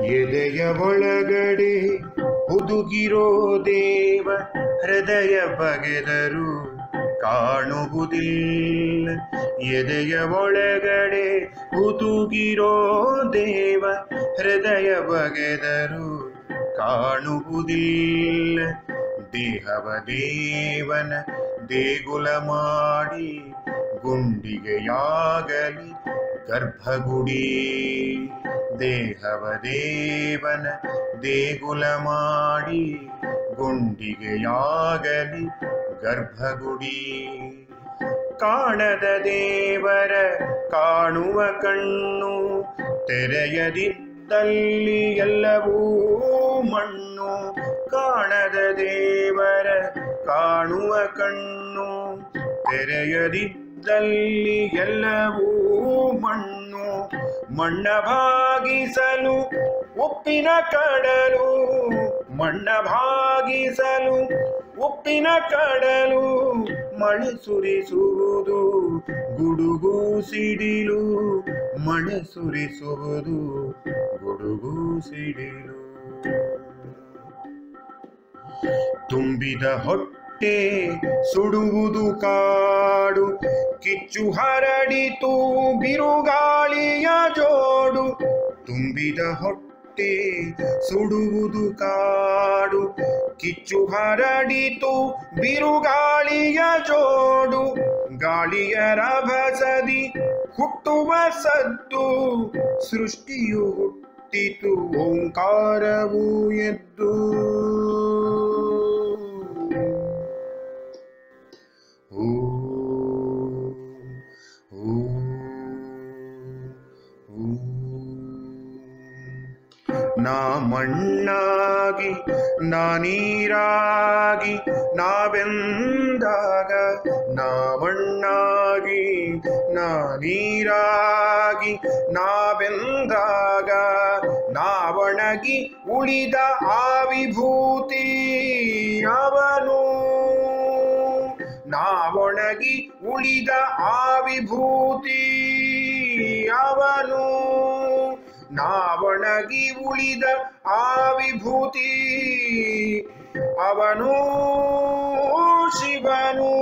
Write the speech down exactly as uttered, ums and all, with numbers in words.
ಎದೆಯ ಒಳಗಡೆ ಹುದುಗಿರೋ ದೇವ ಹೃದಯ ಬಗೆದರು ಕಾಣುವುದಿಲ್ಲ. ಎದೆಯ ಒಳಗಡೆ ಹುದುಗಿರೋ ದೇವ ಹೃದಯ ಬಗೆದರು ಕಾಣುವುದಿಲ್ಲ. ದೇಹವ ದೇವನ ದೇಗುಲ ಮಾಡಿ ಗುಂಡಿಗೆಯಾಗಲಿ ಗರ್ಭಗುಡಿ. ದೇಹವ ದೇವನ ದೇಗುಲ ಮಾಡಿ ಗುಂಡಿಗೆಯಾಗಲಿ ಗರ್ಭಗುಡಿ. ಕಾಣದ ದೇವರ ಕಾಣುವ ಕಣ್ಣು ತೆರೆಯದಿದ್ದಲ್ಲಿ ಎಲ್ಲವೂ ಮಣ್ಣು. ಕಾಣದ ದೇವರ ಕಾಣುವ ಕಣ್ಣು ತೆರೆಯದಿದ್ದಲ್ಲಿ ಎಲ್ಲವೂ ಮಣ್ಣು. ಮಣ್ಣ ಭಾಗಿಸಲು ಉಪ್ಪಿನ ಕಡಲು, ಮಣ್ಣ ಭಾಗಿಸಲು ಉಪ್ಪಿನ ಕಡಲು. ಮಳೆ ಸುರಿಸುವುದು ಗುಡುಗು ಸಿಡಿಲು, ಮಳೆ ಸುರಿಸುವುದು ಗುಡುಗು ಸಿಡಿಲು. ತುಂಬಿದ ಹೊಟ್ಟೆ ಸುಡುವುದು ಕಾಡು, ಕಿಚ್ಚು ಹರಡಿತು ಬಿರುಗಾಳಿಯ ಜೋಡು. ತುಂಬಿದ ಹೊಟ್ಟೆ ಸುಡುವುದು ಕಾಡು, ಕಿಚ್ಚು ಹರಡಿತು ಬಿರುಗಾಳಿಯ ಜೋಡು. ಗಾಳಿಯ ರಭಸದಿ ಹುಟ್ಟುವ ಸದ್ದು, ಸೃಷ್ಟಿಯು ಹುಟ್ಟಿತು ಓಂಕಾರವು ಎದ್ದು. ನಾ ಮಣ್ಣಾಗಿ ನಾ ನೀರಾಗಿ ನಾವೆಂದಾಗ, ನಾ ಮಣ್ಣಾಗಿ ನಾ ನೀರಾಗಿ ನಾವೆಂದಾಗ, ನಾವಣಗಿ ಉಳಿದ ಆ ವಿಭೂತಿ ಅವನು. ನಾವೊಣಗಿ ಉಳಿದ ಆ ವಿಭೂತಿ ಅವನು. ನಾವಣಗಿ ಉಳಿದ ಆ ವಿಭೂತಿ ಅವನು ಶಿವನು.